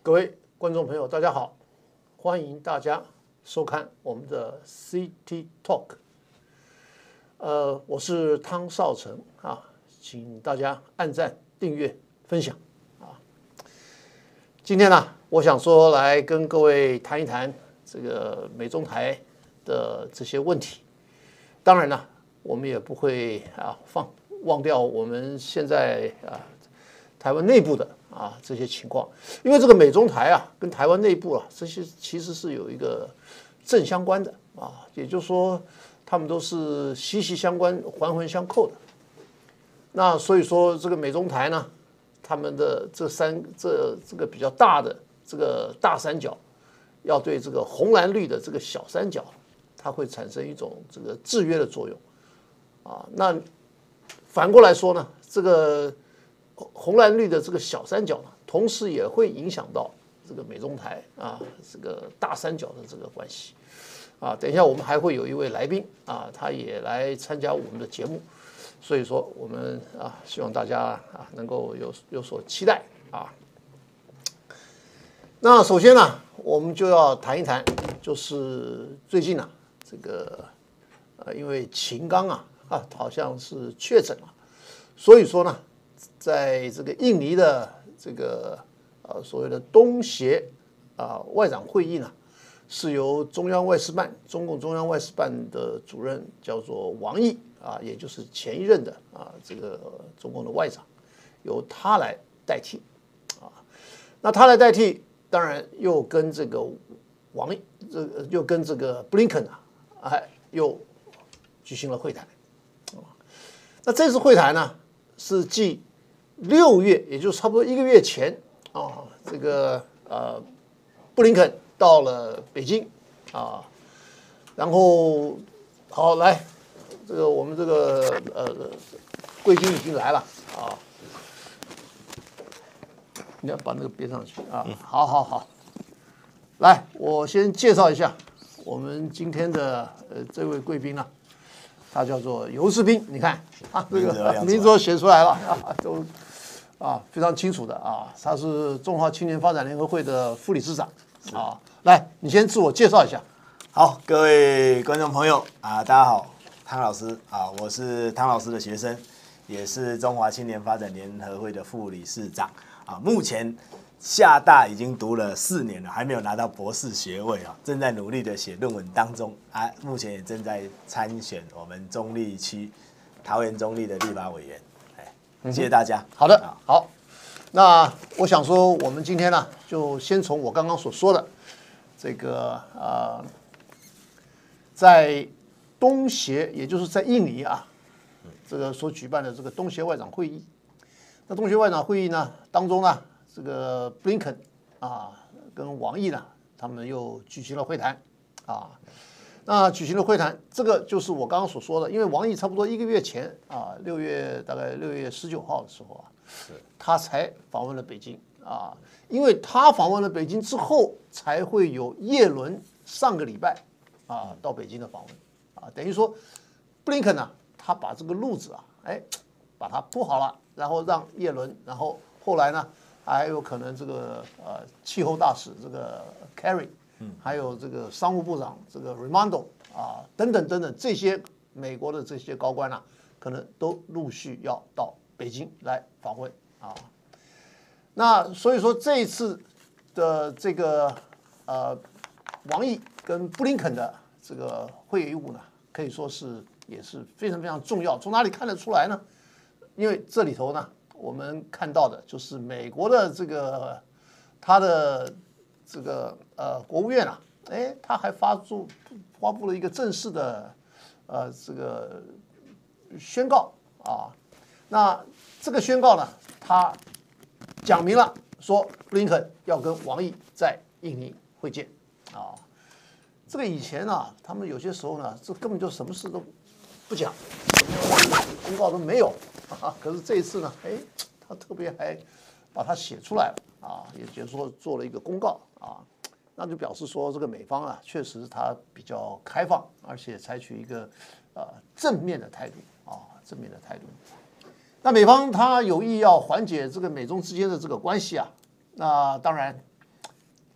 各位观众朋友，大家好，欢迎大家收看我们的 CT Talk。我是汤少成啊，请大家按赞、订阅、分享啊。今天呢，我想说来跟各位谈一谈这个美中台的这些问题。当然呢，我们也不会忘掉我们现在台湾内部的这些情况，因为这个美中台跟台湾内部这些其实是有一个正相关的也就是说他们都是息息相关、环环相扣的。那所以说这个美中台呢，他们的这个比较大的这个大三角，要对这个红蓝绿的这个小三角，它会产生一种这个制约的作用那反过来说呢，这个红蓝绿的这个小三角呢，同时也会影响到这个美中台这个大三角的这个关系等一下我们还会有一位来宾他也来参加我们的节目，所以说我们希望大家能够有所期待那首先呢，我们就要谈一谈，就是最近这个因为秦刚好像是确诊了，所以说呢，在这个印尼的这个所谓的东协外长会议呢，是由中共中央外事办的主任叫做王毅也就是前一任的这个中共的外长，由他来代替那他来代替，当然又跟这个又跟这个布林肯又举行了会谈那这次会谈呢，是继6月，也就是差不多1个月前这个布林肯到了北京然后好来，这个我们这个贵宾已经来了你要把那个别上去好，来，我先介绍一下我们今天的这位贵宾他叫做游士斌，你看这个名字都写出来了都非常清楚的他是中华青年发展联合会的副理事长来，你先自我介绍一下。 好，各位观众朋友大家好，汤老师我是汤老师的学生，也是中华青年发展联合会的副理事长目前厦大已经读了4年了，还没有拿到博士学位正在努力的写论文当中目前也正在参选我们中坜区桃园中坜的立法委员谢谢大家。 好的，好，那我想说，我们今天呢，就先从我刚刚所说的这个在东协，也就是在印尼这个所举办的这个东协外长会议。那东协外长会议呢当中呢，这个布林肯跟王毅呢，他们又举行了会谈那举行了会谈，这个就是我刚刚所说的，因为王毅差不多1个月前大概6月19号的时候他才访问了北京因为他访问了北京之后，才会有叶伦上个礼拜到北京的访问等于说布林肯呢，他把这个路子把它铺好了，然后让叶伦，然后后来呢还有可能这个气候大使这个 Kerry，还有这个商务部长这个 Raimondo等等这些美国的这些高官可能都陆续要到北京来访问那所以说这一次的这个王毅跟布林肯的这个会晤呢，可以说也是非常非常重要。从哪里看得出来呢？因为这里头呢，我们看到的就是美国的这个他的这个国务院他还发布了一个正式的这个宣告那这个宣告呢，他讲明了说布林肯要跟王毅在印尼会见这个以前他们有些时候呢，这根本就什么事都不讲，公告都没有可是这一次呢，他特别还把它写出来了也就是说做了一个公告那就表示说这个美方确实他比较开放，而且采取一个正面的态度正面的态度。那美方他有意要缓解这个美中之间的这个关系那当然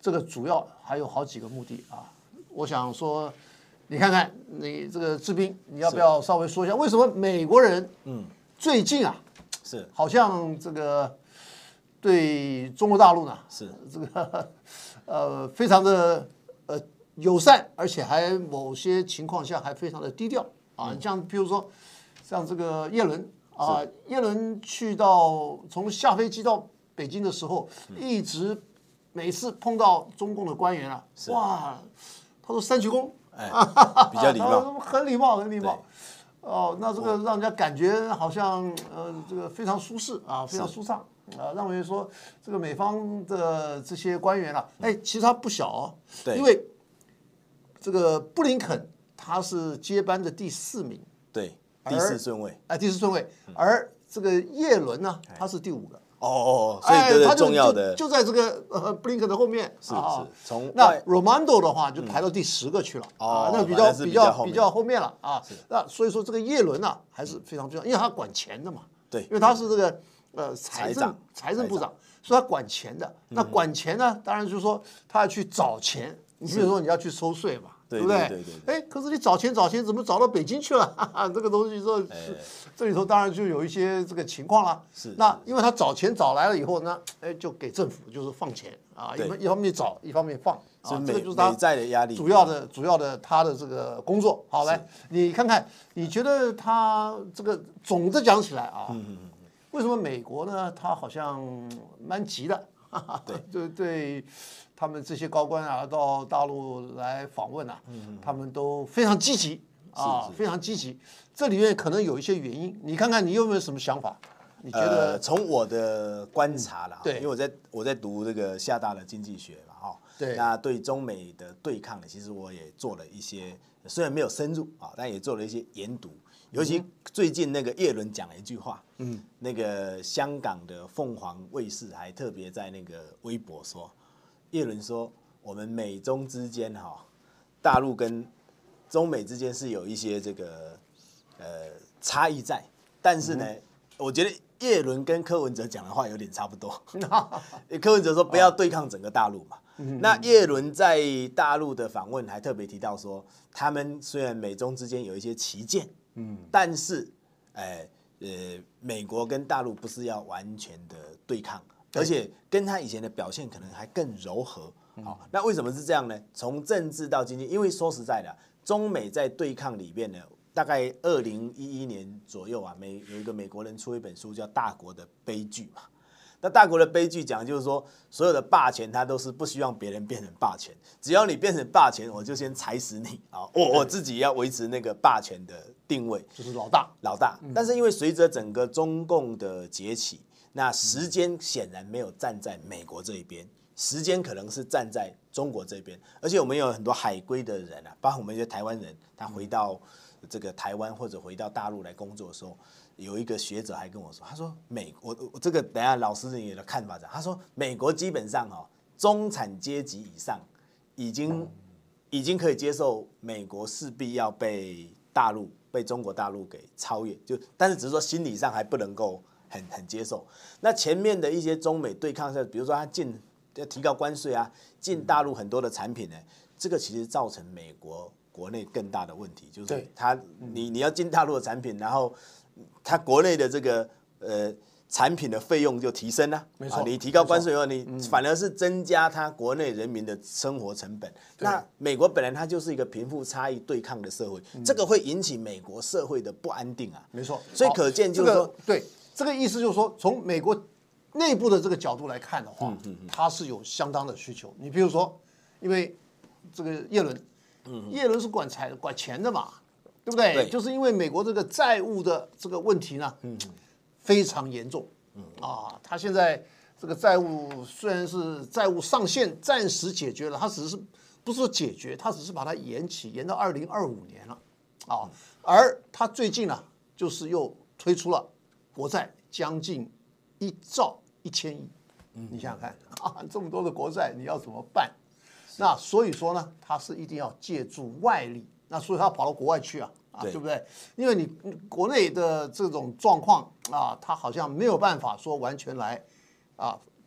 这个主要还有好几个目的啊。我想说，你看看你这个志斌，你要不要稍微说一下，为什么美国人最近啊是好像这个对中国大陆呢是这个非常的友善，而且还某些情况下还非常的低调啊。像比如说像这个叶伦啊，叶伦从下飞机到北京的时候，一直每次碰到中共的官员啊，哇，他说三鞠躬， 比较礼貌， 很礼貌，很礼貌。哦，那这个让人家感觉好像这个非常舒适啊，非常舒畅啊，认为说这个美方的这些官员啊，其实他不小哦，因为这个布林肯他是接班的第4名， 对，第4顺位， 第4顺位，而这个叶伦呢，他是第5个。 所以这是重要的， 就在这个布林肯的后面， 是从那 Raimondo 的话就排到第10个去了，那比较后面了啊。那所以说这个叶伦呢还是非常重要，因为他管钱的嘛， 对， 因为他是这个财政部长，所以他管钱的。那管钱呢，当然就是说他要去找钱，你比如说你要去收税嘛。对不对？可是你找钱怎么找到北京去了？这个东西这里头当然就有一些这个情况了。那因为他找钱找来了以后呢，就给政府就是放钱啊，一方面找，一方面放啊，这个就是他债的压力主要的他的这个工作。好，来你看看，你觉得他这个总的讲起来啊，为什么美国呢？他好像蛮急的，对。他们这些高官啊，到大陆来访问啊，他们都非常积极啊，非常积极。这里面可能有一些原因，你看看你有没有什么想法？你觉得？ 从我的观察啦，因为我在读这个厦大的经济学嘛， 对， 那对中美的对抗呢，其实我也做了一些，虽然没有深入啊，但也做了一些研读。尤其最近那个叶伦讲了一句话，那个香港的凤凰卫视还特别在那个微博说。叶伦说：“我们美中之间大陆跟中美之间是有一些这个差异在，但是呢，我觉得叶伦跟柯文哲讲的话有点差不多。柯文哲说不要对抗整个大陆嘛，那叶伦在大陆的访问还特别提到说，他们虽然美中之间有一些旗舰，但是美国跟大陆不是要完全的对抗。”而且跟他以前的表现可能还更柔和，那为什么是这样呢？从政治到经济，因为说实在的，中美在对抗里面呢，大概2011年左右啊，有一个美国人出一本书叫《大国的悲剧》嘛。那大国的悲剧讲就是说，所有的霸权他都是不希望别人变成霸权，只要你变成霸权，我就先踩死你啊！我自己要维持那个霸权的定位， 就是老大。 但是因为随着整个中共的崛起。那时间显然没有站在美国这一边，时间可能是站在中国这边，而且我们有很多海归的人啊，包括我们一些台湾人，他回到这个台湾或者回到大陆来工作的时候，有一个学者还跟我说，他说我这个等一下老师你的看法讲，他说美国基本上中产阶级以上已经可以接受美国势必要被中国大陆给超越，但是只是说心理上还不能够。很接受。那前面的一些中美对抗比如说他提高关税啊，进大陆很多的产品呢，这个其实造成美国国内更大的问题，就是你要进大陆的产品，然后他国内的这个产品的费用就提升了， 没错， 你提高关税以后，你反而是增加他国内人民的生活成本。那美国本来它就是一个贫富差异对抗的社会，这个会引起美国社会的不安定啊。 没错， 所以可见就是说， 对。这个意思就是说，从美国内部的这个角度来看的话，它是有相当的需求。你比如说，因为这个叶伦是管钱的嘛，对不对？就是因为美国这个债务的这个问题呢，非常严重，他现在这个债务虽然是债务上限暂时解决了，他只是不是说解决，他只是把它延到2025年了，而他最近呢，就是又推出了。国债将近1兆1000亿，你想想看这么多的国债你要怎么办？那所以说呢，他是一定要借助外力，那所以他跑到国外去对不对？因为你国内的这种状况他好像没有办法说完全来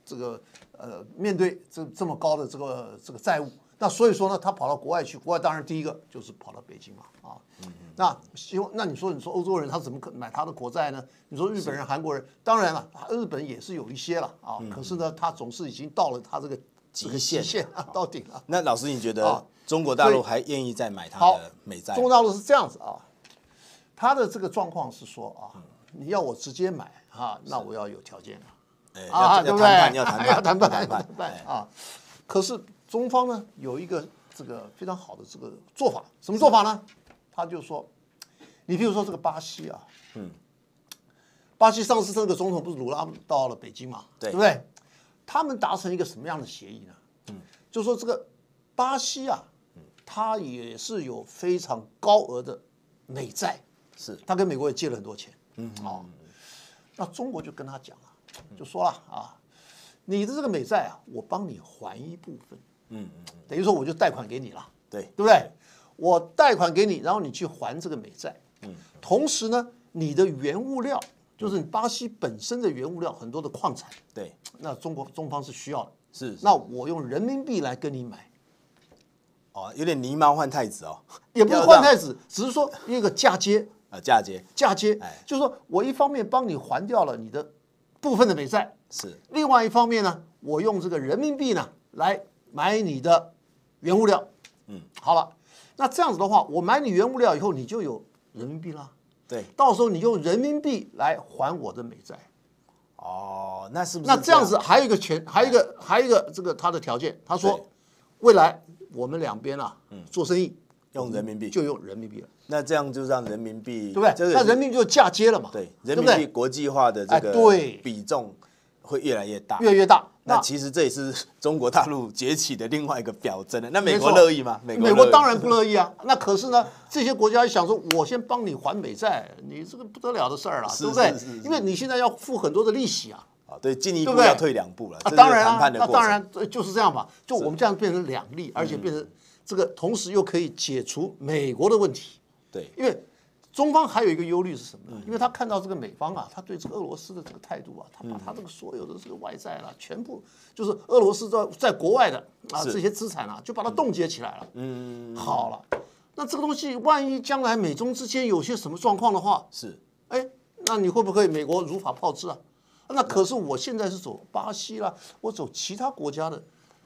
面对这么高的这个债务，那所以说呢，他跑到国外去，国外当然第一个就是跑到北京嘛啊。那你说欧洲人他怎么可能买他的国债呢？你说日本人、韩国人，当然了，日本也是有一些了啊，可是呢，他总是已经到了他这个极限啊，到顶了。 那老师，你觉得中国大陆还愿意再买他的美债？ 中国大陆是这样子啊，他的这个状况是说啊，你要我直接买啊，那我要有条件啊， 对不对？ 要谈判啊。可是中方呢有一个这个非常好的这个做法，什么做法呢？他就说，你比如说这个巴西啊，巴西上次这个总统不是鲁拉到了北京嘛，对不对？他们达成一个什么样的协议呢？就说这个巴西啊，它也是有非常高额的美债， 是他跟美国也借了很多钱，那中国就跟他讲了，就说了啊，你的这个美债啊，我帮你还一部分，等于说我就贷款给你了，对不对？我贷款给你，然后你去还这个美债，同时呢，你的原物料就是你巴西本身的原物料很多的矿产， 对， 那中方是需要的， 是， 那我用人民币来跟你买， 哦，有点狸猫换太子哦， 也不是换太子，只是说一个嫁接， 嫁接， 就是说我一方面帮你还掉了你的部分的美债， 是， 另外一方面呢，我用这个人民币呢来买你的原物料，好了。那这样子的话，我买你原物料以后，你就有人民币啦。 对， 到时候你用人民币来还我的美债。 哦，那是不是？ 那这样子还有一个这个他的条件，他说，未来我们两边啊，做生意用人民币就用人民币了。 那这样就让人民币对不对？那人民币就嫁接了嘛。 对，人民币国际化的这个比重会越来越大， 越来越大。 那其实这也是中国大陆崛起的另外一个表征了。那美国乐意吗？美国当然不乐意啊。那可是呢，这些国家想说，我先帮你还美债，你这个不得了的事儿了，对不对？因为你现在要付很多的利息啊。 对，进一步要退2步了。 当然啊，那当然就是这样嘛。就我们这样变成两利，而且变成这个，同时又可以解除美国的问题。 对， 因为中方还有一个忧虑是什么呢？因为他看到这个美方啊，他对这个俄罗斯的这个态度啊，他把他这个所有的这个外债啦，全部就是俄罗斯在国外的啊这些资产啊，就把它冻结起来了。好了，那这个东西万一将来美中之间有些什么状况的话，那你会不会美国如法炮制啊？那可是我现在是走巴西啦，我走其他国家的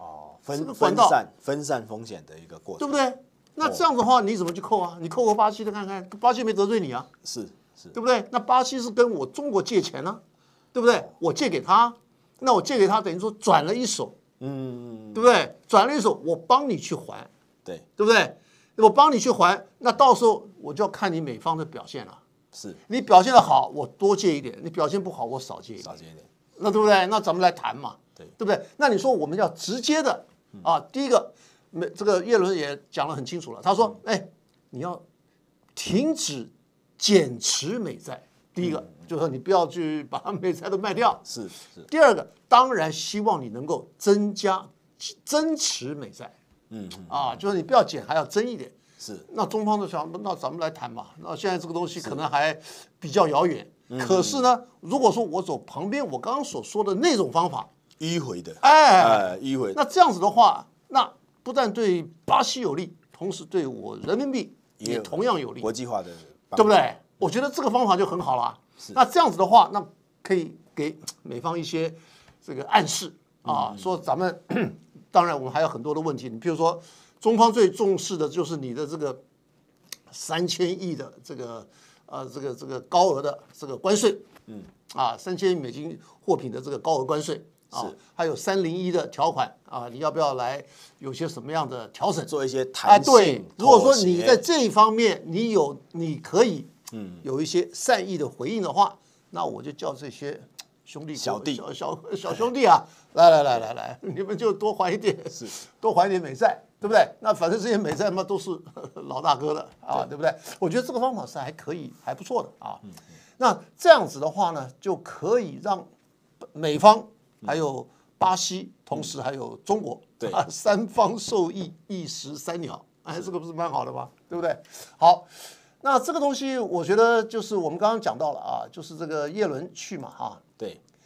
分散风险的一个过程， 对不对？那这样的话，你怎么去扣啊？你扣个巴西的看看，巴西没得罪你啊， 是， 对不对？那巴西是跟我中国借钱啊，对不对？我借给他，那我借给他等于说转了一手，对不对？转了一手，我帮你去还， 对不对？我帮你去还，那到时候我就要看你美方的表现了。 是你表现的好，我多借一点；你表现不好，我少借一点。那对不对？那咱们来谈嘛，对不对？那你说我们要直接的啊，第一个。这个耶伦也讲得很清楚了，他说：“你要停止减持美债。第一个就是说你不要去把美债都卖掉， 是。 第二个，当然希望你能够增持美债，就是你不要减，还要增一点。 是。 那中方就想，那咱们来谈嘛。那现在这个东西可能还比较遥远，可是呢，如果说我走旁边我刚刚所说的那种方法， 迂回的，迂回， 那这样子的话，那不但对巴西有利，同时对我人民币也同样有利， 国际化的， 对不对？我觉得这个方法就很好了。那这样子的话，那可以给美方一些这个暗示啊，说咱们当然我们还有很多的问题。你比如说，中方最重视的就是你的这个3000亿的这个高额的这个关税，3000亿美金货品的这个高额关税。还有301的条款啊，你要不要来有些什么样的调整， 做一些弹性？ 对，如果说你在这一方面你可以有一些善意的回应的话，那我就叫这些兄弟小兄弟啊，来，你们就多还一点，多还一点美债，对不对？那反正这些美债嘛都是老大哥的啊，对不对？我觉得这个方法是还可以，还不错的啊。那这样子的话呢，就可以让美方还有巴西，同时还有中国， 对 3方受益，一石三鸟，这个不是蛮好的吗？对不对？好，那这个东西我觉得就是我们刚刚讲到了啊，就是这个耶伦去嘛， 对，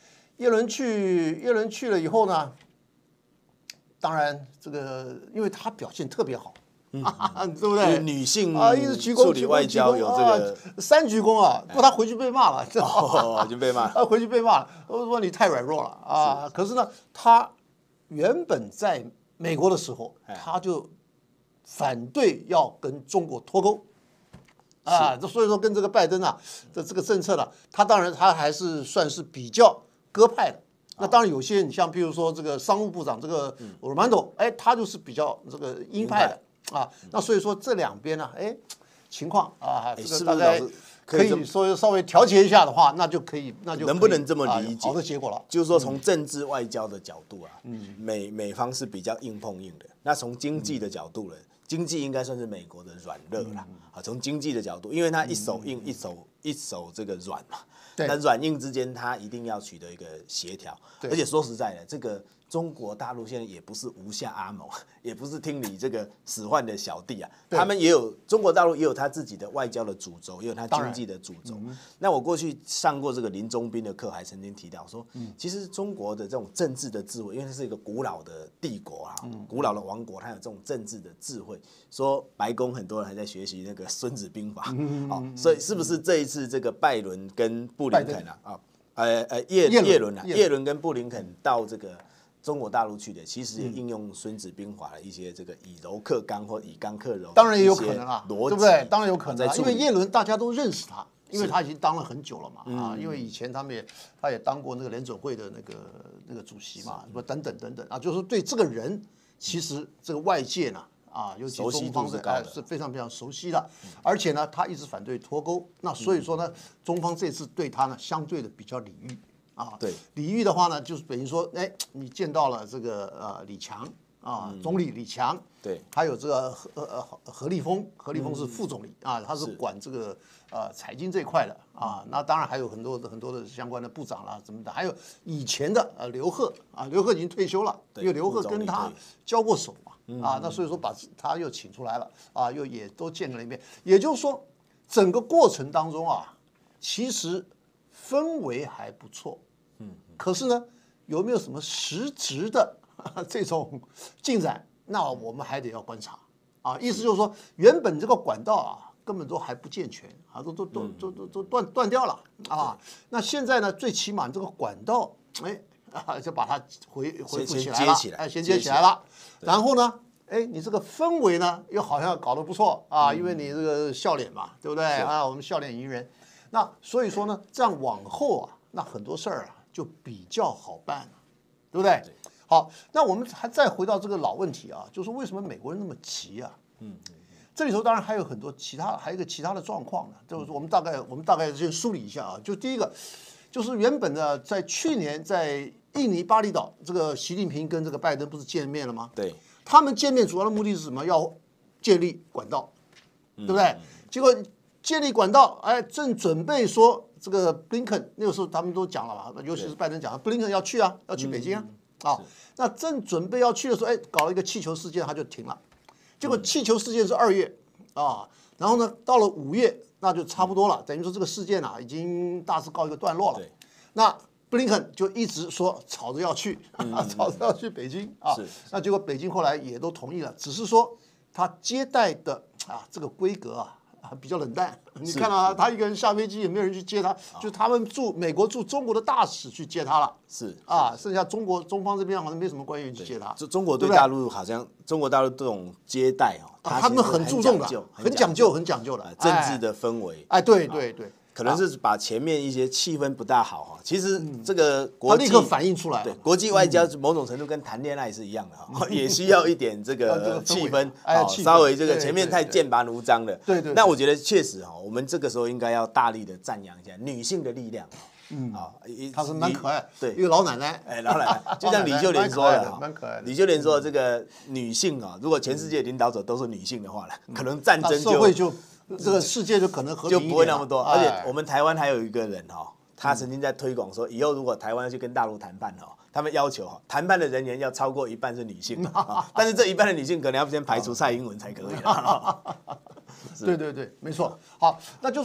耶伦去了以后呢，当然这个因为他表现特别好。对不对？ 女性啊，一直鞠躬， 处理外交有这个 3鞠躬啊，不过他回去被骂了， 就被骂， 回去被骂了，我说你太软弱了啊。可是呢，他原本在美国的时候，他就反对要跟中国脱钩啊，所以说跟这个拜登啊的这个政策呢，他当然他还是算是比较鸽派的。那当然有些你像譬如说这个商务部长这个罗曼多，哎，他就是比较这个鹰派的。啊，那所以说这两边呢，哎，情况啊，这个大概可以说稍微调节一下的话，那就可以， 能不能这么理解？ 好的结果了， 就是说从政治外交的角度啊，美方是比较硬碰硬的。那从经济的角度呢，经济应该算是美国的软肋啦。啊，从经济的角度，因为它一手硬一手这个软嘛，那软硬之间它一定要取得一个协调。而且说实在的，这个。中国大陆现在也不是无下阿蒙，也不是听你这个使唤的小弟啊，他们也有中国大陆也有他自己的外交的主轴，也有他经济的主轴。那我过去上过这个林宗斌的课，还曾经提到说，其实中国的这种政治的智慧，因为它是一个古老的帝国啊，古老的王国，它有这种政治的智慧。说白宫很多人还在学习那个《孙子兵法》，所以是不是这一次这个拜伦跟布林肯耶伦跟布林肯到这个中国大陆去的，其实也应用《孙子兵法》的一些这个以柔克刚或以刚克柔， 当然也有可能啊，对不对？当然有可能啊，因为耶伦大家都认识他，因为他已经当了很久了嘛啊，因为以前他也当过那个联准会的那个主席嘛，等等啊，就是对这个人，其实这个外界呢啊，尤其中方是非常非常熟悉的，而且呢，他一直反对脱钩，那所以说呢，中方这次对他呢相对的比较礼遇。啊，对，礼遇的话呢，就是等于说，哎，你见到了这个李强啊，总理李强， 对， 还有这个何立峰是副总理啊，他是管这个财经这一块的啊，那当然还有很多的相关的部长啦什么的，还有以前的刘鹤啊，刘鹤已经退休了，因为刘鹤跟他交过手嘛，啊，那所以说把他又请出来了啊，又也都见了一面，也就是说，整个过程当中啊，其实氛围还不错。可是呢，有没有什么实质的这种进展？那我们还得要观察啊。意思就是说，原本这个管道啊，根本都还不健全啊，都断掉了啊。那现在呢，最起码这个管道，哎啊，就把它恢复起来了，哎，衔接起来了。然后呢，哎，你这个氛围呢，又好像搞得不错啊，因为你这个笑脸嘛，对不对啊？我们笑脸迎人。那所以说呢，这样往后啊，那很多事儿啊。就比较好办了，对不对？好，那我们还再回到这个老问题啊，就是为什么美国人那么急啊？这里头当然还有很多还有一个其他的状况呢，就是我们大概先梳理一下啊。就第一个，就是原本呢，在去年在印尼巴厘岛，这个习近平跟这个拜登不是见面了吗？ 对， 他们见面主要的目的是什么？要建立管道，对不对？结果建立管道，哎，正准备说。这个布林肯那个时候他们都讲了嘛，尤其是拜登讲，布林肯要去啊，要去北京啊，那正准备要去的时候，哎，搞了一个气球事件，他就停了。结果气球事件是2月啊，然后呢，到了5月，那就差不多了，等于说这个事件啊，已经大致告一个段落了。那布林肯就一直说吵着要去，吵着要去北京啊，那结果北京后来也都同意了，只是说他接待的这个规格啊。比较冷淡，你看到他一个人下飞机，也没有人去接他，就是他们美国驻中国的大使去接他了，剩下中方这边好像没什么官员去接他。 中国对大陆好像中国大陆这种接待他们很注重的，很讲究的政治的氛围。 哎，对。 可能是把前面一些气氛不大好哈，其实这个国际立刻反映出来， 对国际外交某种程度跟谈恋爱是一样的哈，也需要一点这个气氛，稍微这个前面太剑拔弩张了。 对。 那我觉得确实哈，我们这个时候应该要大力的赞扬一下女性的力量。 她是蛮可爱， 对， 一个老奶奶， 哎，老奶奶，就像李秀莲说的， 蛮可爱的。 李秀莲说，这个女性啊，如果全世界领导者都是女性的话呢，可能战争社会就。这个世界就可能和平就不会那么多，而且我们台湾还有一个人他曾经在推广说，以后如果台湾要去跟大陆谈判他们要求谈判的人员要超过一半是女性，但是这一半的女性可能要先排除蔡英文才可以。 对，没错。好，那就说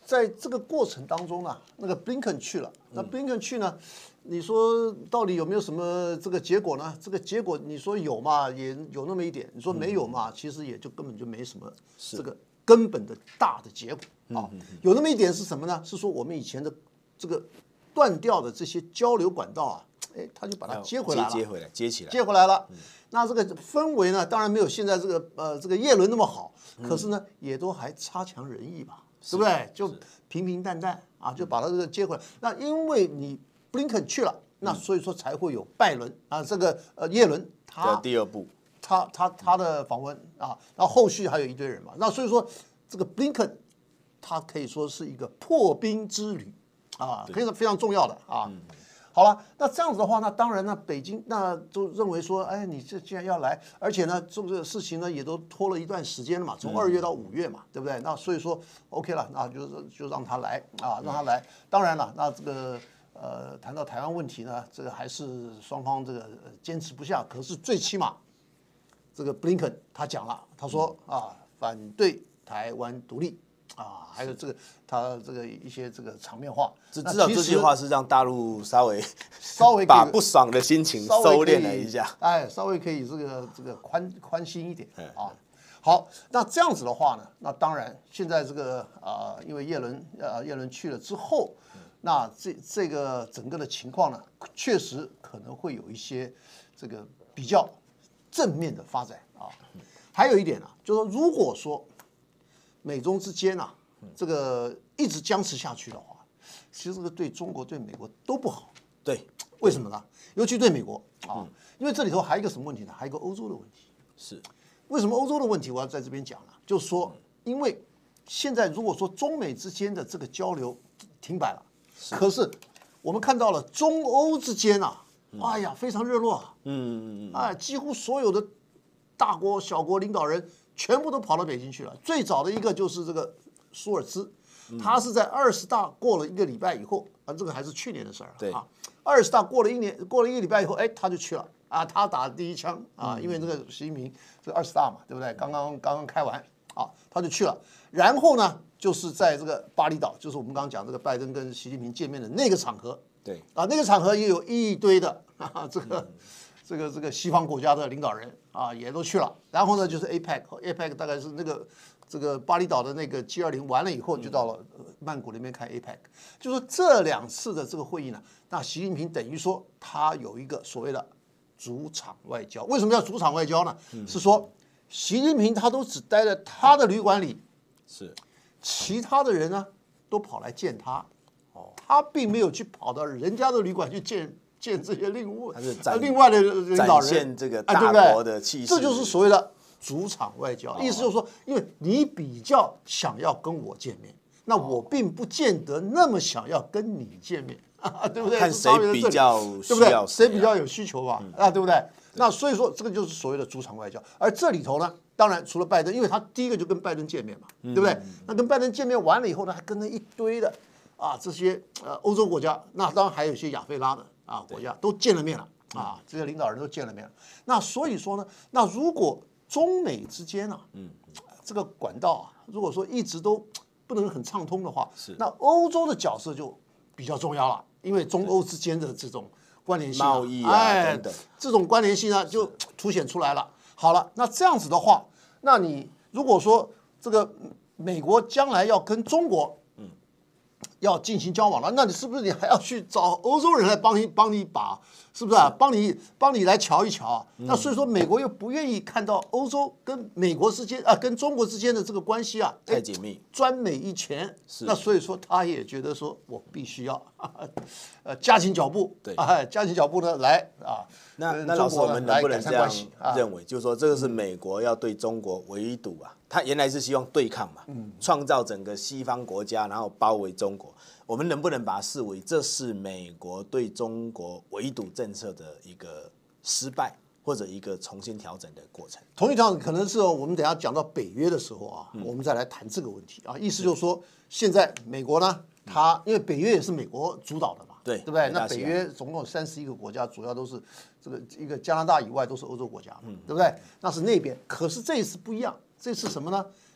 在这个过程当中呢，那个 Blinken 去了，那 Blinken 去呢，你说到底有没有什么这个结果呢？这个结果你说有嘛，也有那么一点；你说没有嘛，其实也就根本就没什么这个根本的大的结果啊。有那么一点是什么呢？是说我们以前的这个断掉的这些交流管道啊，哎，他就把它接回来了，接回来了。那这个氛围呢，当然没有现在这个叶伦那么好，可是呢，也都还差强人意吧。对不对？就平平淡淡啊，就把他这个接回来。那因为你布林肯去了，那所以说才会有拜伦啊，这个叶伦他第二步， 他的访问啊，然后后续还有一堆人嘛。那所以说这个布林肯他可以说是一个破冰之旅啊，非常非常重要的啊。好了，那这样子的话，那当然呢，北京那就认为说，哎，你这既然要来，而且呢，这个事情呢也都拖了一段时间了嘛，从2月到5月嘛，对不对？那所以说 OK 了，那就让他来啊，让他来。当然了，那这个谈到台湾问题呢，这个还是双方这个坚持不下。可是最起码，这个布林肯他讲了，他说啊，反对台湾独立。啊，还有这个他这个一些这个场面话， 至少这句话是让大陆稍微把不爽的心情收敛了一下， 哎，稍微可以这个宽心一点啊。好，那这样子的话呢，那当然现在这个因为叶伦去了之后，那这个整个的情况呢，确实可能会有一些这个比较正面的发展啊。还有一点呢，就是说如果说美中之间啊，这个一直僵持下去的话，其实这个对中国、对美国都不好。 对， 为什么呢？尤其对美国啊，因为这里头还有一个什么问题呢？还有一个欧洲的问题。 是， 为什么欧洲的问题我要在这边讲呢？就是说，因为现在如果说中美之间的这个交流停摆了，可是我们看到了中欧之间啊，哎呀，非常热络啊，几乎所有的大国、小国领导人全部都跑到北京去了。最早的一个就是这个舒尔兹，他是在20大过了1个礼拜以后啊，这个还是去年的事儿啊。20大过了1个礼拜以后，哎，他就去了啊，他打第一枪啊，因为这个习近平这个20大嘛，对不对？刚刚开完啊，他就去了。然后呢，就是在这个巴厘岛，就是我们刚刚讲这个拜登跟习近平见面的那个场合， 对啊， 那个场合也有一堆的这个西方国家的领导人啊，也都去了。然后呢，就是 APEC 大概是这个巴厘岛的那个 G20 完了以后，就到了曼谷那边开 APEC。就说这2次的这个会议呢，那习近平等于说他有一个所谓的主场外交。为什么叫主场外交呢？是说习近平他都只待在他的旅馆里， 是其他的人呢都跑来见他，他并没有去跑到人家的旅馆去见这些另外的领导人， 展现这个大国的气势， 这就是所谓的主场外交。意思就是说，因为你比较想要跟我见面，那我并不见得那么想要跟你见面，对不对？ 看谁比较对不对？谁比较有需求吧？对不对？那所以说，这个就是所谓的主场外交。而这里头呢，当然除了拜登，因为他第一个就跟拜登见面嘛，对不对？那跟拜登见面完了以后呢，还跟了一堆的这些欧洲国家，那当然还有一些亚非拉的国家都见了面了这些领导人都见了面了。那所以说呢，那如果中美之间这个管道如果说一直都不能很畅通的话，那欧洲的角色就比较重要了，因为中欧之间的这种关联性贸易等等， 这种关联性呢就凸显出来了。好了，那这样子的话，那你如果说这个美国将来要跟中国要进行交往了，那你是不是你还要去找欧洲人来帮你把，是不是帮你来瞧一瞧那所以说美国又不愿意看到欧洲跟美国之间跟中国之间的这个关系太紧密， 专美一拳。那所以说他也觉得说我必须要加紧脚步， 对加紧脚步呢来那老师，我们能不能这样认为，就是说这个是美国要对中国围堵他原来是希望对抗嘛，创造整个西方国家，然后包围中国。我们能不能把它视为这是美国对中国围堵政策的一个失败，或者一个重新调整的过程？ 同一条可能是我们等一下讲到北约的时候我们再来谈这个问题意思就是说，现在美国呢，它因为北约也是美国主导的嘛， 对不对？那北约总共有31个国家，主要都是这个一个加拿大以外都是欧洲国家，对不对？那是那边。可是这一次不一样，这次什么呢？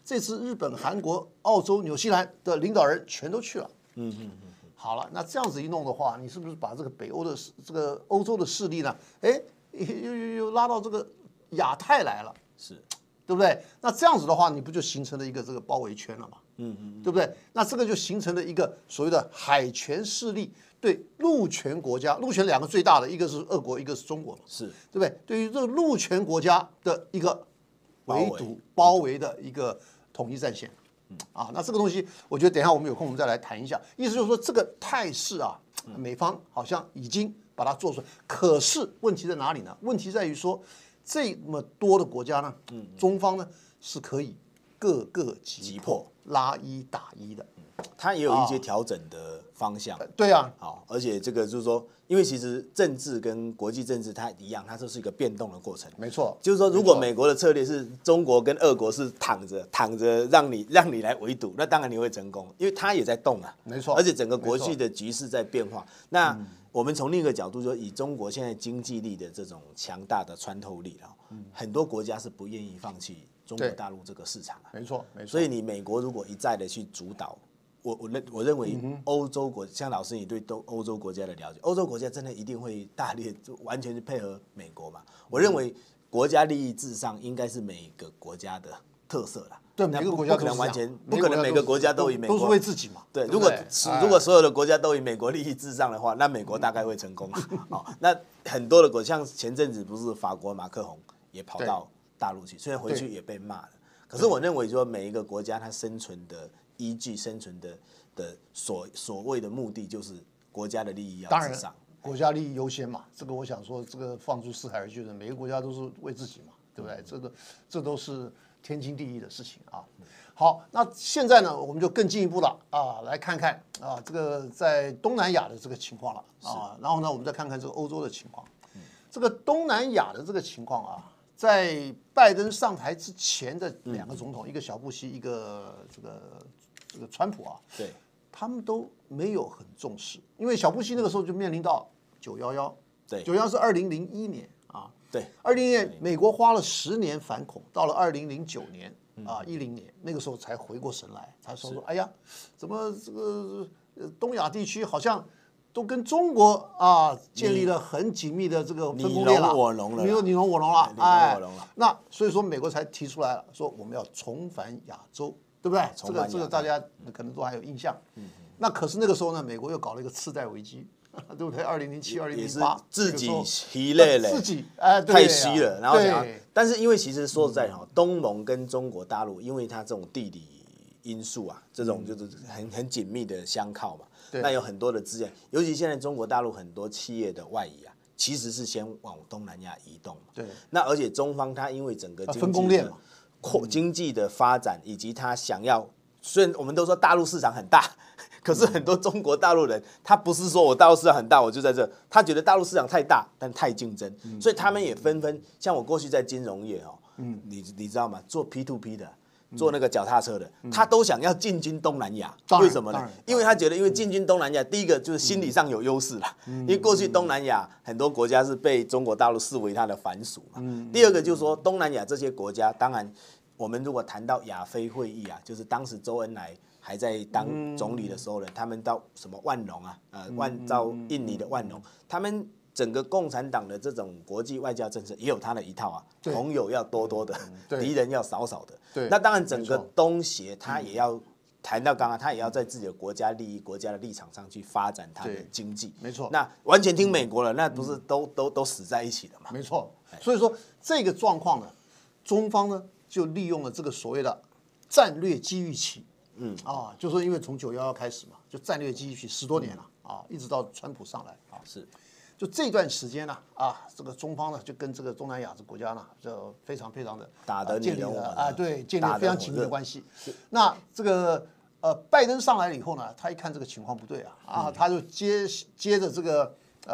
这次日本、韩国、澳洲、纽西兰的领导人全都去了。好了，那这样子一弄的话，你是不是把这个北欧的这个欧洲的势力呢？哎，又拉到这个亚太来了， 是， 对不对？那这样子的话，你不就形成了一个这个包围圈了嘛？对不对？那这个就形成了一个所谓的海权势力对陆权国家，陆权两个最大的，一个是俄国，一个是中国嘛， 是， 对不对？对于这个陆权国家的一个围堵、包围的一个统一战线。那这个东西，我觉得等一下我们有空我们再来谈一下。意思就是说，这个态势啊，美方好像已经把它做出来。可是问题在哪里呢？问题在于说，这么多的国家呢，中方呢是可以各个击破、拉一打一的。 它也有一些调整的方向。 对啊， 好，而且这个就是说，因为其实政治跟国际政治它一样，它就是一个变动的过程。 没错， 就是说，如果美国的策略是中国跟俄国是躺着让你来围堵，那当然你会成功，因为它也在动啊。 没错， 而且整个国际的局势在变化。那我们从另一个角度说，以中国现在经济力的这种强大的穿透力啊，很多国家是不愿意放弃中国大陆这个市场啊。 没错，没错。 所以你美国如果一再的去主导。我认为欧洲国像老师你对欧洲国家的了解，欧洲国家真的一定会大力完全是配合美国嘛？我认为国家利益至上应该是每个国家的特色啦。 对，每个国家不可能完全不可能每个国家都以美国都是为自己嘛。 对，如果所有的国家都以美国利益至上的话，那美国大概会成功。那很多的国像前阵子不是法国马克宏也跑到大陆去，虽然回去也被骂了，可是我认为说每一个国家它生存的依据生存的所谓的目的就是国家的利益要至上， 国家利益优先嘛。这个我想说，这个放诸四海而皆准，每个国家都是为自己嘛，对不对？这都是天经地义的事情啊。好，那现在呢，我们就更进一步了来看看这个在东南亚的这个情况了然后呢，我们再看看这个欧洲的情况。这个东南亚的这个情况在拜登上台之前的两个总统，一个小布希，一个这个川普对， 他们都没有很重视，因为小布希那个时候就面临到911， 对 ，911是2001年对 ，2001年美国花了10年反恐，到了2009年10年那个时候才回过神来，才说哎呀，怎么这个东亚地区好像都跟中国建立了很紧密的这个分工链了，你侬我侬了，那所以说美国才提出来了，说我们要重返亚洲。对不对？这个大家可能都还有印象。那可是那个时候呢，美国又搞了一个次贷危机，对不对？2007、2008， 自己稀累了， 自己太稀了。然后但是因为其实说实在东盟跟中国大陆，因为它这种地理因素这种就是很紧密的相靠嘛，那有很多的资源，尤其现在中国大陆很多企业的外移其实是先往东南亚移动嘛。 对。 那而且中方它因为整个分工链嘛。 经济的发展以及他想要，虽然我们都说大陆市场很大，可是很多中国大陆人他不是说我大陆市场很大我就在这，他觉得大陆市场太大但太竞争，所以他们也纷纷像我过去在金融业你知道吗？做 P2P 的。做那个脚踏车的，他都想要进军东南亚，为什么呢？因为他觉得，因为进军东南亚，第一个就是心理上有优势啦，因为过去东南亚很多国家是被中国大陆视为它的藩属嘛。第二个就是说，东南亚这些国家，当然我们如果谈到亚非会议就是当时周恩来还在当总理的时候呢，他们到什么万隆到印尼的万隆，他们。整个共产党的这种国际外交政策也有他的一套朋友要多多的，敌人要少少的。那当然，整个东协他也要谈到刚刚，他也要在自己的国家利益、国家的立场上去发展他的经济。 没错。 那完全听美国了，那不是都死在一起了吗？ 没错。所以说这个状况呢，中方呢就利用了这个所谓的战略机遇期。就说因为从911开始嘛，就战略机遇期10多年了一直到川普上来是。 就这段时间呢这个中方呢就跟这个东南亚这国家呢就非常非常的建立了建立了非常紧密的关系。那这个拜登上来了以后呢，他一看这个情况不对他就接着这个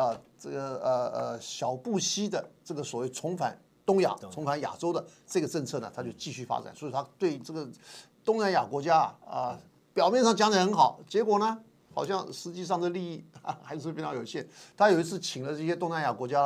小布希的这个所谓重返东亚、重返亚洲的这个政策呢，他就继续发展。所以他对这个东南亚国家表面上讲得很好，结果呢？好像实际上的利益还是非常有限。他有一次请了这些东南亚国家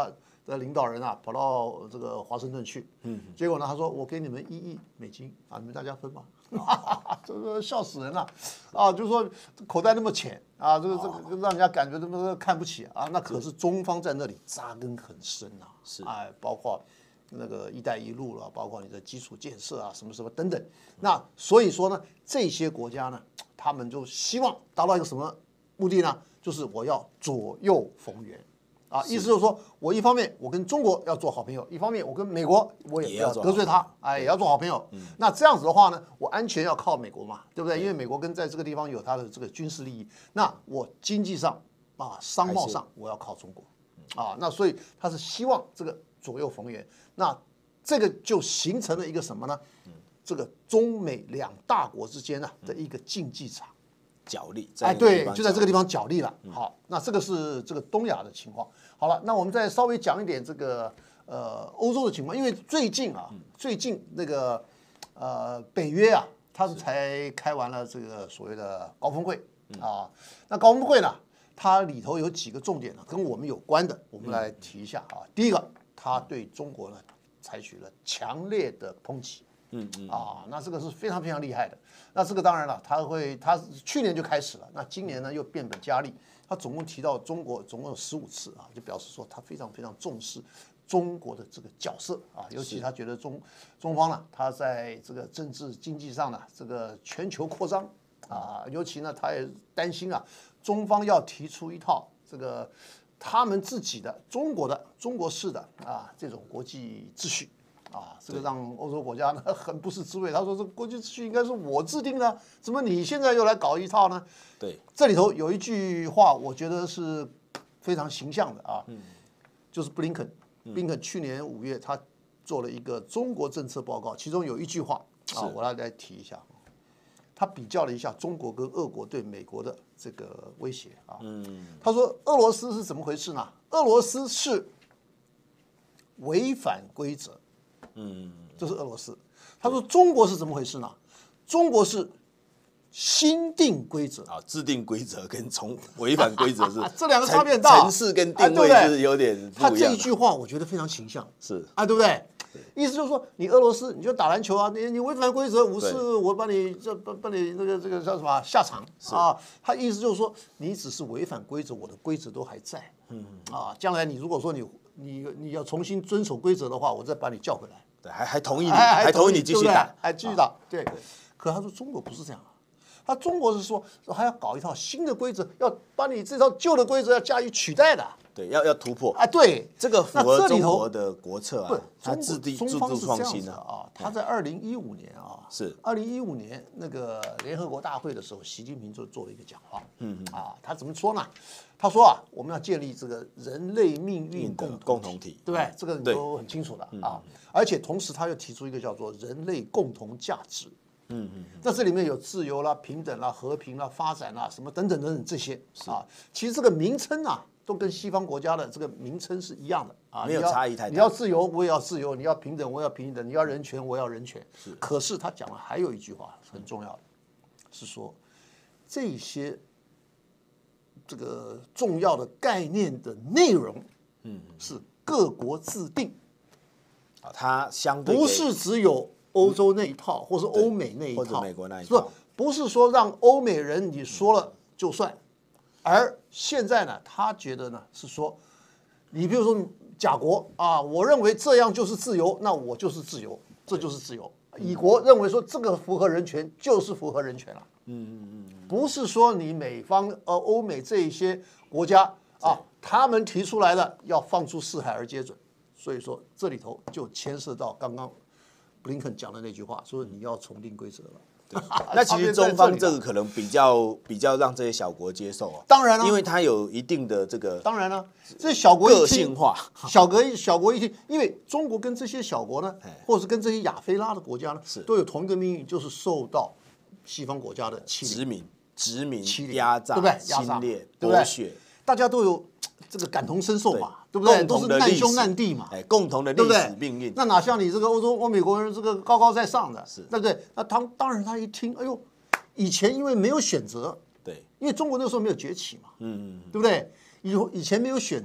的领导人啊，跑到这个华盛顿去，结果呢，他说我给你们$1亿啊，你们大家分吧，这个笑死人了，啊，就是说口袋那么浅啊，这个让人家感觉这么看不起啊，那可是中方在那里扎根很深啊， 是， 哎，包括那个“一带一路”了，包括你的基础建设啊，什么什么等等，那所以说呢，这些国家呢，他们就希望达到一个什么目的呢？就是我要左右逢源。啊，意思就是说，我一方面我跟中国要做好朋友，一方面我跟美国我也不要得罪他，哎，也要做好朋友。那这样子的话呢，我安全要靠美国嘛，对不对？因为美国跟在这个地方有它的这个军事利益，那我经济上啊、商贸上我要靠中国，啊，那所以他是希望这个左右逢源，那这个就形成了一个什么呢？这个中美两大国之间的一个竞技场。 角力， 哎，对，就在这个地方角力了。好，那这个是这个东亚的情况。好了，那我们再稍微讲一点这个欧洲的情况，因为最近那个北约啊，它是才开完了这个所谓的高峰会啊。那高峰会呢，它里头有几个重点呢，跟我们有关的，我们来提一下啊。第一个，它对中国呢采取了强烈的抨击。那这个是非常非常厉害的。那这个当然了，他去年就开始了，那今年呢又变本加厉。他总共提到中国总共有15次啊，就表示说他非常非常重视中国的这个角色啊，尤其他觉得中方呢，他在这个政治经济上呢这个全球扩张啊，尤其呢他也担心啊，中方要提出一套这个他们自己的中国式的啊这种国际秩序。啊，这个让欧洲国家呢很不是滋味。他说：“这国际秩序应该是我制定的，怎么你现在又来搞一套呢？” 对， 这里头有一句话，我觉得是非常形象的啊，就是布林肯去年5月他做了一个中国政策报告，其中有一句话啊，我来提一下。他比较了一下中国跟俄国对美国的这个威胁啊，他说俄罗斯是怎么回事呢？俄罗斯是违反规则。这是俄罗斯。他说中国是怎么回事呢？中国是新定规则啊，制定规则跟从违反规则是这两个差别很大， 层次跟定位是有点不一样的。 他这一句话我觉得非常形象， 是啊，对不对？意思就是说，你俄罗斯你就打篮球啊，你违反规则无视，我把你那个这个叫什么下场啊？他意思就是说，你只是违反规则，我的规则都还在。将来你如果说你要重新遵守规则的话，我再把你叫回来。 对，还同意你，还同意你继续打， 还继续打。对，可他说中国不是这样。他中国是说还要搞一套新的规则，要把你这套旧的规则要加以取代的。 对，要突破啊！对， 这个符合中国的国策啊，它制定中方是这样子啊。 他在2015年啊， 是 2015年那个联合国大会的时候，习近平就做了一个讲话。他怎么说呢？他说啊，我们要建立这个人类命运共同体，对不对？这个你都很清楚的啊。而且同时他又提出一个叫做人类共同价值。那这里面有自由啦、平等啦、和平啦、发展啦，什么等等等等这些啊。其实这个名称啊，都跟西方国家的这个名称是一样的啊， 没有差异太大。 你要自由，我也要自由；你要平等，我也要平等；你要人权，我也要人权。可是他讲了还有一句话很重要的，是说这些这个重要的概念的内容，是各国自定。 它相对不是只有欧洲那一套，或是欧美那一套， 或者美国那一套， 不是说让欧美人你说了就算。而现在呢，他觉得呢是说，你比如说甲国啊，我认为这样就是自由，那我就是自由，这就是自由。乙国认为说这个符合人权，就是符合人权了。不是说你美方欧美这一些国家啊，他们提出来的要放出四海而皆准。所以说这里头就牵涉到刚刚布林肯讲的那句话，说你要重定规则了。 那其实中方这个可能比较让这些小国接受啊， 当然了， 因为它有一定的这个当然了，这小国个性化， 小国一听，因为中国跟这些小国呢，或者是跟这些亚非拉的国家呢，都有同一个命运，就是受到西方国家的殖民、 压榨、 对不对？ 侵略、剥削， 大家都有这个感同身受嘛，对不对？都是难兄难弟嘛， 共同的历史命运。 那哪像你这个欧美国人这个高高在上的，对不对？那当然他一听，哎呦，以前因为没有选择， 对， 因为中国那时候没有崛起嘛，对不对？以前没有选择，